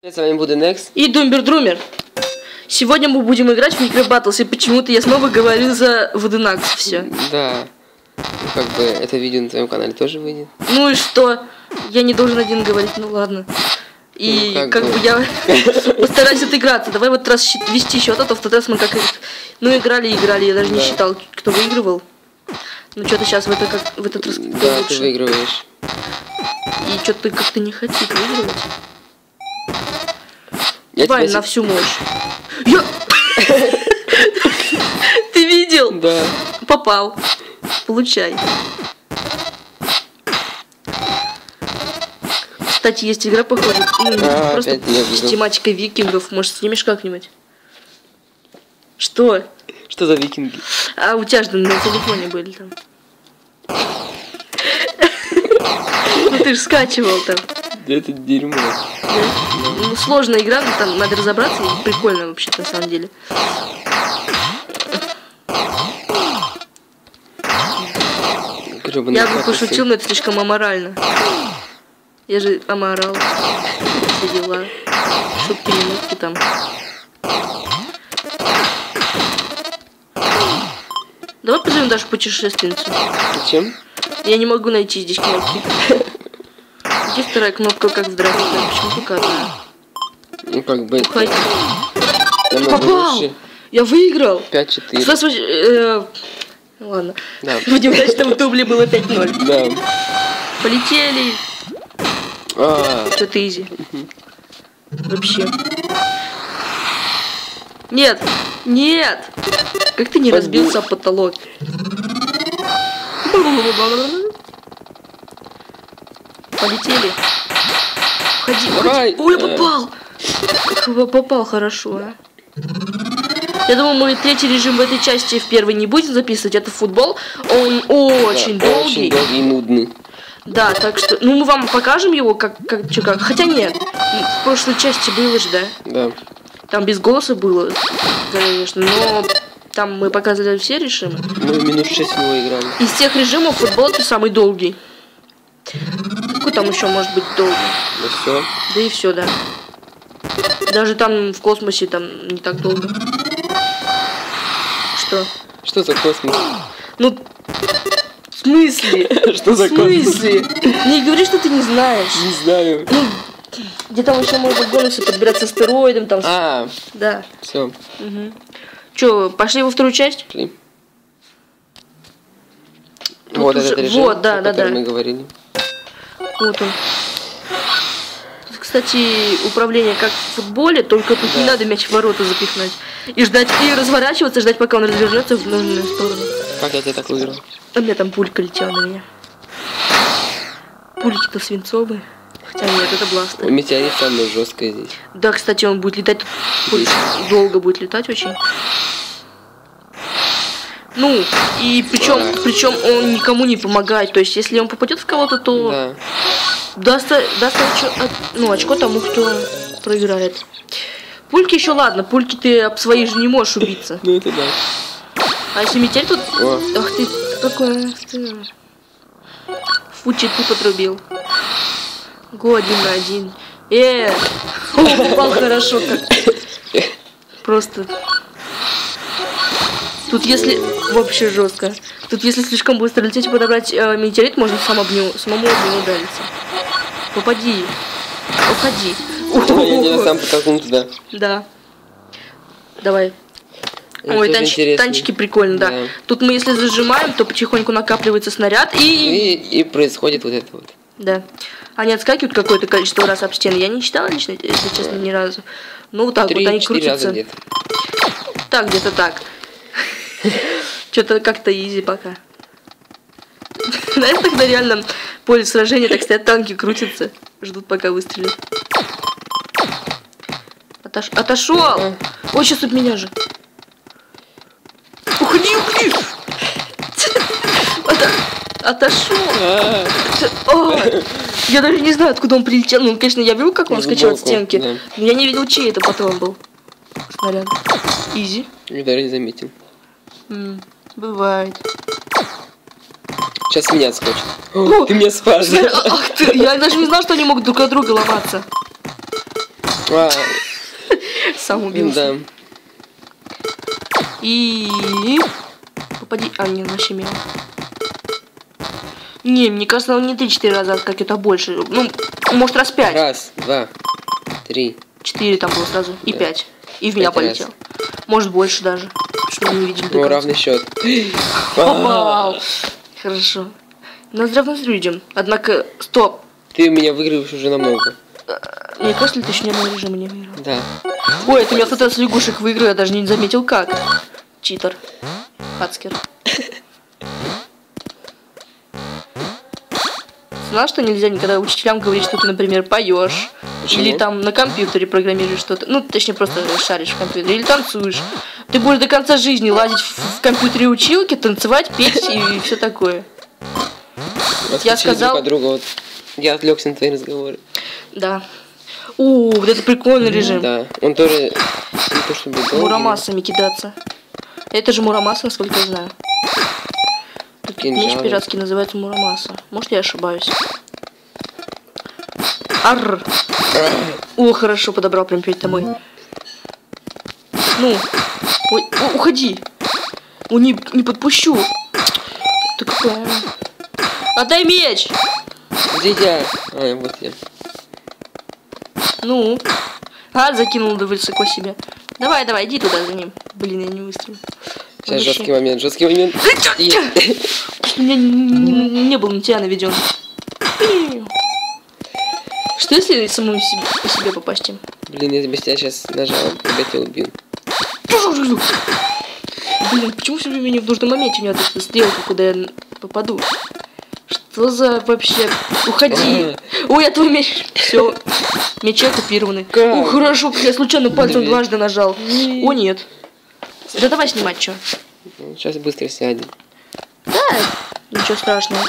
С вами буду Next и Думбер-Друмер. Сегодня мы будем играть в Микробаттлс, и почему-то я снова говорю за Воденакс. Все. Да. Ну, как бы это видео на твоем канале тоже выйдет. Ну и что? Я не должен один говорить, ну ладно. И ну, как бы я постараюсь отыграться. Давай вот раз вести счет, а то в тот раз мы как... Ну играли, я даже не считал, кто выигрывал. Ну что-то сейчас в этот раз да, лучше. Ты выигрываешь. И что-то как-то не хочет выигрывать. Я давай на всю мощь. Я... Ты видел? Да. Попал. Получай. Кстати, есть игра, похоже, просто с тематикой викингов. Может, снимешь как-нибудь? Что? Что за викинги? А у тебя же на телефоне были там. Ну ты же скачивал там. Да это дерьмо. Ну, сложная игра, но там надо разобраться. И прикольно вообще-то на самом деле. Я бы пошутил, но это слишком аморально. Я же аморал. Все дела. Шутки-минутки там. Давай позовем даже путешественницу. Зачем? Я не могу найти здесь кнопки. Где вторая кнопка, как в драке? Почему только одна? Ну как бы... Уходи. Попал! Лучше. Я выиграл! 5-4. Ладно. Да. Будем знать, что в дубле было 5-0. Да. Полетели. Что-то изи. Вообще. Нет! Нет! Как ты не разбился об потолок? Полетели. Уходи. Ой, попал! Как попал хорошо, а? Я думаю, мы третий режим в этой части в первой не будем записывать. Это футбол. Он очень долгий. Очень долгий и нудный. Да, так что... Ну, мы вам покажем его, как. Хотя нет. В прошлой части было же, да? Да. Там без голоса было, конечно. Но там мы показывали все режимы. Мы минут 6 в него играли. Из всех режимов футбол это самый долгий. Какой там еще может быть долгий? Да все. Да и все, да. Даже там в космосе там не так долго. Что? Что за космос? Ну, в смысле? Что за космос? В смысле? Не говори, что ты не знаешь. Не знаю. Ну, где там еще можно бонусы подбирать с астероидом, там. Да. Все. Угу. Че, пошли во вторую часть? Пошли. Вот уже... этот режим, вот, да, о котором мы говорили. Вот он. Тут, кстати, управление как в футболе, только тут не надо мяч в ворота запихнуть. И ждать, и разворачиваться, ждать, пока он развернется в нужную сторону. Как я тебя так выиграл? А у меня там пулька летела на меня. Пульки-то свинцовые. Хотя нет, это бластер. Метеорит самый жесткий здесь. Да, кстати, он будет летать долго будет летать очень. Ну, и причем он никому не помогает. То есть, если он попадет в кого-то, то даст очко тому, кто проиграет. Пульки еще ладно, пульки ты об свои же не можешь убиться. Ну это да. А если метель тут... Ах ты, какой... Фу, читу подрубил. Го 1 на 1. Попал хорошо как. Просто... Тут если... Вообще жестко. Тут если слишком быстро лететь и подобрать метеорит, можно самому об него удариться. Попади. Уходи. Я сам потолкнул туда. Да. Давай. Ой, танчики прикольно, да. Тут мы если зажимаем, то потихоньку накапливается снаряд и происходит вот это вот. Да. Они отскакивают какое-то количество раз об стены. Я не читала лично, если честно, ни разу. Ну вот так вот они крутятся. Так, где-то так. Что-то как-то изи пока. Знаешь, тогда реально поле сражения, так стоят танки, крутятся, ждут пока выстрелят. Отошел! Ой, сейчас от меня же. Уходи! Отошел! Я даже не знаю, откуда он прилетел. Ну, конечно, я видел, как он скачал от стенки. Но я не видел, чей это патрон был. Снаряд. Изи. Я даже не заметил. Бывает. Сейчас меня отскочит. Ты меня спас. Ах ты, я даже не знал, что они могут друг от друга ломаться. Сам убился. Да. И... Попади... А, не, вообще мимо. Не, мне кажется, он не 3-4 раза откакивает, а больше. Ну, может, раз 5. Раз, 2, 3. 4 там было сразу. И Да. 5. И в меня 5 полетел. раз. Может, больше даже. Что мы не видели до Ну, конца. равный счет. Попал. Хорошо. На здравную идем. Однако, стоп. Ты меня выигрываешь уже намного. Мне кажется, ли ты еще ни одного режима не выиграл? Да. Ой, это у меня кто-то с лягушек выиграл, я даже не заметил как. Читер. Хацкер. Знал, что нельзя никогда учителям говорить, что ты, например, поешь. Почему? Или там на компьютере программируешь что-то. Ну, точнее, просто шаришь в компьютере. Или танцуешь. Ты будешь до конца жизни лазить в компьютере училки, танцевать, петь и все такое. Я сказал... Друг от друга, вот. Я отвлекся на твои разговоры. Да. Вот это прикольный режим. Да. Он тоже не то чтобы долгий. Мурамасами кидаться. Это же Мурамаса, насколько я знаю. Тут меч пиратский называется Мурамаса. Может, я ошибаюсь. Арр. О, хорошо, подобрал прям перед тобой. Ну. Ой, уходи. О, не подпущу. Ты какая? Отдай меч. Где я? А, вот я. Ну. Закинул высоко себе. Давай, иди туда за ним. Блин, я не выстрелил. Сейчас жесткий момент. У меня не был на тебя наведен. Что если самому по себе попасть им? Блин, я без тебя сейчас нажал, тебя тебя убил. Блин, почему все время в нужном моменте у меня эта стрелка, куда я попаду? Что за вообще? Уходи! Ой, я твой меч. Все. Мечи оккупированы. О, хорошо, как я случайно пальцем дважды нажал. О, нет. Да давай снимать, что? Сейчас быстро сядем. Да, ничего страшного.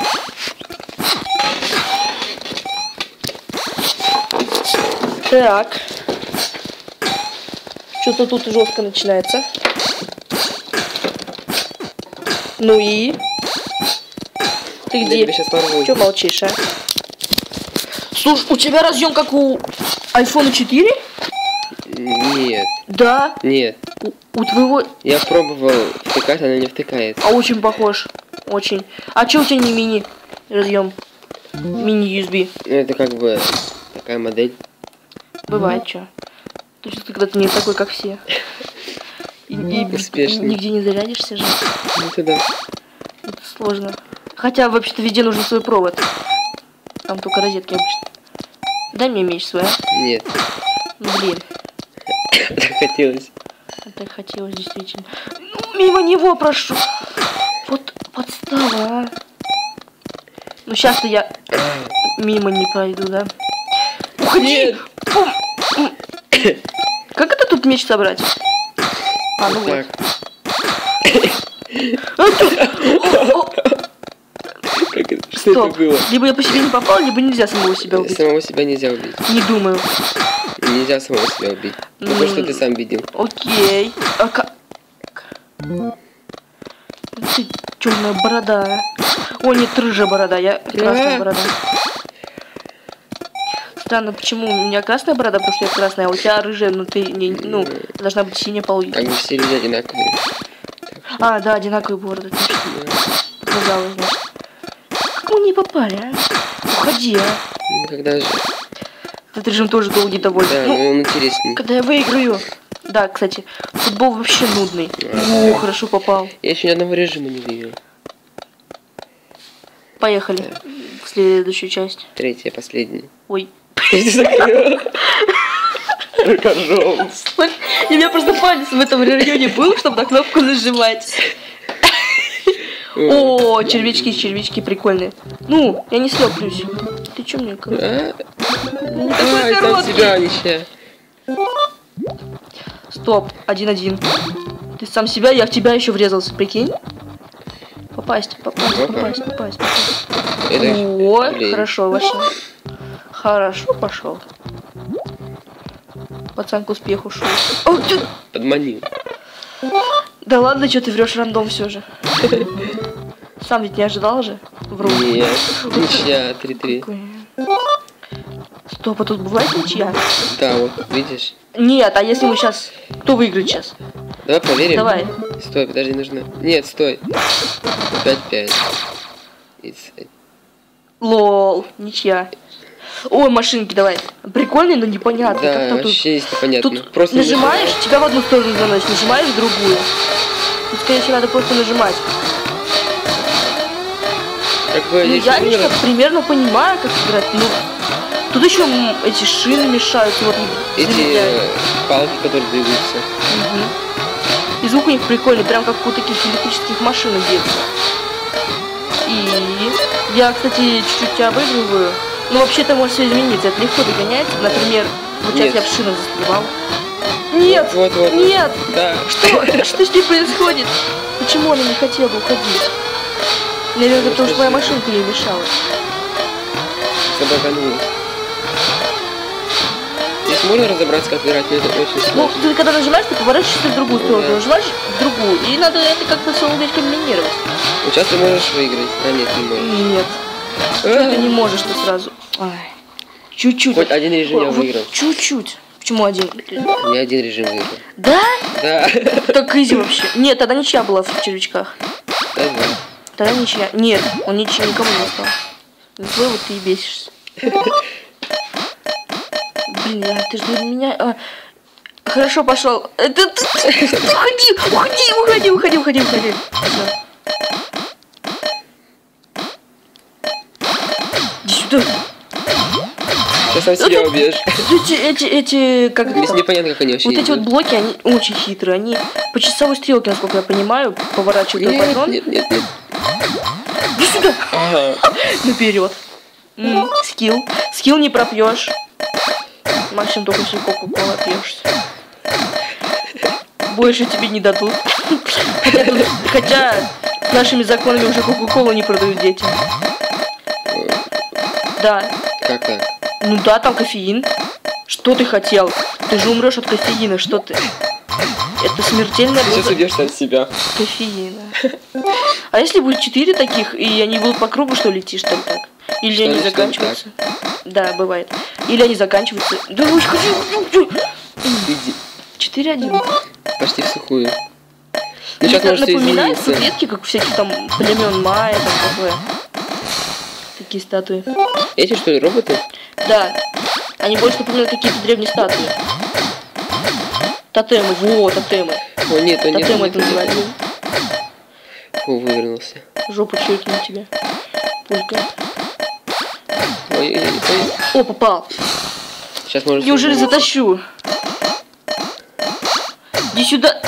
Так. Что-то тут жестко начинается. Ну и? Ты где? Я тебя сейчас порву. Чё молчишь, а? Слушай, у тебя разъем как у iPhone 4? Нет. Да. Нет. У твоего... Я пробовал втыкать, она не втыкается. А очень похож. Очень. А чё у тебя не мини разъем? Мини USB. Ну это как бы такая модель. Бывает что. То есть когда ты не такой, как все. И Успешный. нигде не зарядишься же. Ну это да. Это сложно. Хотя вообще-то везде нужен свой провод. Там только розетки обычно. Дай мне меч свой, а? Нет. Ну блин. Так хотелось. Так хотелось действительно. Ну, мимо него прошу. Вот подстава, а. Ну сейчас-то я мимо не пройду, да? Уходи! Как это тут меч собрать? А, ну вот. Что это было? Либо я по себе не попал, либо нельзя самого себя убить. Самого себя нельзя убить. Не думаю. Нельзя самого себя убить. Потому что ты сам видел. Окей. Ты черная борода. О, нет, рыжая борода. Я красная борода. Странно, почему у меня красная борода, потому что я красная, а у тебя рыжая, ну ты не, ну, должна быть синяя по логике. Они все люди одинаковые. А, да, одинаковые бороды, точно. Показалось, значит. Как мы не попали, а? Уходи, а. Ну когда же? Этот режим тоже долгий довольно. Да, ну, он интереснее. когда я выиграю. Да, кстати, футбол вообще нудный. О, хорошо попал. Я еще ни одного режима не видел. Поехали в следующую часть. Третья, последняя. Ой. Пожалуйста. У меня просто палец в этом районе был, чтобы на кнопку нажимать. О, червячки прикольные. Ну, я не слеплюсь. Ты чё мне? Ай, сам себя ничья. Стоп, 1-1. Ты сам себя, я в тебя еще врезался, прикинь? Попасть. Это О, блин. хорошо вошел. Хорошо пошел. Пацан к успеху шел. Подманил. Да ладно, что ты врешь рандом все же. Сам ведь не ожидал же? Вру. Нет, ничья, 3-3. Стоп, а тут бывает ничья? Да, вот, видишь? Нет, а если мы сейчас... Кто выиграет сейчас? Давай проверим. Давай. Стой, подожди, нужно... Нет, стой. 5-5. Лол, ничья. Ой, машинки, давай. Прикольные, но непонятно. Да, вообще тут... непонятно. Тут просто нажимаешь, тебя в одну сторону заносит, нажимаешь в другую. Тут, скорее всего, надо просто нажимать. Как бы, ну, я лично примерно понимаю, как играть. Ну, тут еще эти шины мешают. Вот, эти палки, которые двигаются. Угу. И звук у них прикольный, прям как у таких электрических машин детства. И я, кстати, чуть-чуть тебя выигрываю. Ну, вообще-то может все измениться. Это легко догоняется. Например, вот сейчас я в шинах застревал. Нет! Вот. Нет! Да. Что с ней происходит? Почему она не хотела уходить? Наверное, потому что моя машинка ей мешала. Забаганулась. Здесь можно разобраться, как играть, но это очень сложно. Ну, ты когда нажимаешь, ты поворачиваешься в другую сторону, нажимаешь в другую. И надо это как-то все уметь комбинировать. Вот сейчас ты можешь выиграть. А нет, не можешь. Нет. Ты не можешь ты сразу. Чуть-чуть. Хоть один режим я выиграл. Чуть-чуть. Почему один? Не один режим выиграл. Да? Да. Так изи вообще. Нет, тогда ничья была в червячках. Да. Тогда ничья. Нет, он ничья никому не стал. Не твой, вот ты и бесишься. Блин, ты же для меня... Хорошо, пошел. Уходи. Иди сюда. Сейчас сам себя убьешь. Эти как здесь непонятно, как они вообще вот эти вот блоки, они очень хитрые. Они по часовой стрелке, насколько я понимаю, поворачивают на патрон. Нет. Иди сюда. Ага. Наперед. Скилл не пропьешь. Максимум только если кока-кола пьешь. Больше тебе не дадут. Хотя нашими законами уже кока-колу не продают детям. Да. Как так? Ну да, там кофеин. Что ты хотел? Ты же умрешь от кофеина, что ты? Это смертельная доза. Сейчас убьешь от себя. Кофеина. А если будет 4 таких, и они будут по кругу, что летишь там так? Или что они заканчиваются? Да, бывает. Или они заканчиваются. Да уж, хочу. Иди. 4-1. Почти в сухую. Ну, сейчас может напоминает клетки, как всяких там племен майя, там такое. Такие статуи. Эти что ли роботы? Да. Они больше напоминают какие-то древние статуи. Тотемы, тотемы. О, нет, тотемы это называется. О, вывернулся. Жопу чиркну тебе. Пулька. Ой. О, попал. Сейчас можно... Неужели затащу? Иди сюда.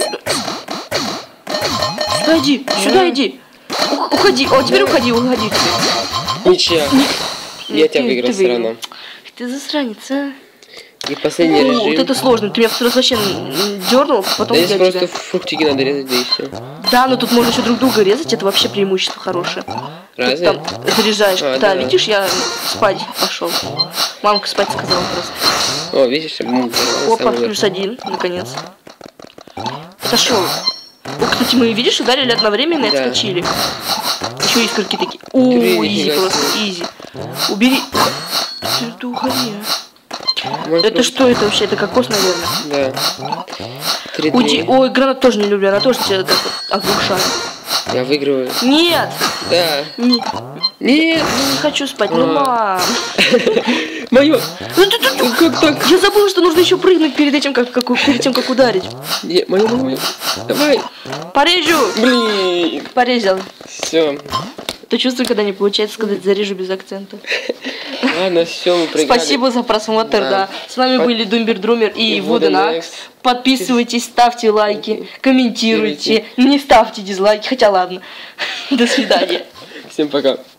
Сюда иди. Сюда иди. Уходи. О, теперь уходи. Ничья. Я тебя выиграл все равно. Ты засранец, а? И последний режим. Вот это сложно. Ты меня в раз вообще дернул, потом да здесь просто фруктики надо резать, да и все. Да, но тут можно еще друг друга резать, это вообще преимущество хорошее. Разве? Ты там заряжаешь. Да, видишь, я спать пошел. Мамка спать сказала просто. О, видишь, опа, +1, наконец. Отошел. О, кстати, мы, видишь, ударили одновременно и отскочили. Еще искорки такие. О, изи просто, изи. Убери. Ты уходи. Это что это вообще? Это кокос, наверное. Да. Ой, гранат тоже не люблю, она тоже тебя так вот оглушает. Я выигрываю. Нет! Да. Нет. Не хочу спать. Ну, мам. Мое. Как так? Я забыла, что нужно еще прыгнуть перед этим, перед тем, как ударить. Не, мое. Давай. Порежу. Блин. Порезал. Все. То чувство, когда не получается сказать зарежу без акцента. Ладно, все, мы проиграли. Спасибо за просмотр, да. С вами были Думбер Друмер и Вуденакс. Подписывайтесь, ставьте лайки, комментируйте. Не ставьте дизлайки, хотя ладно. До свидания. Всем пока.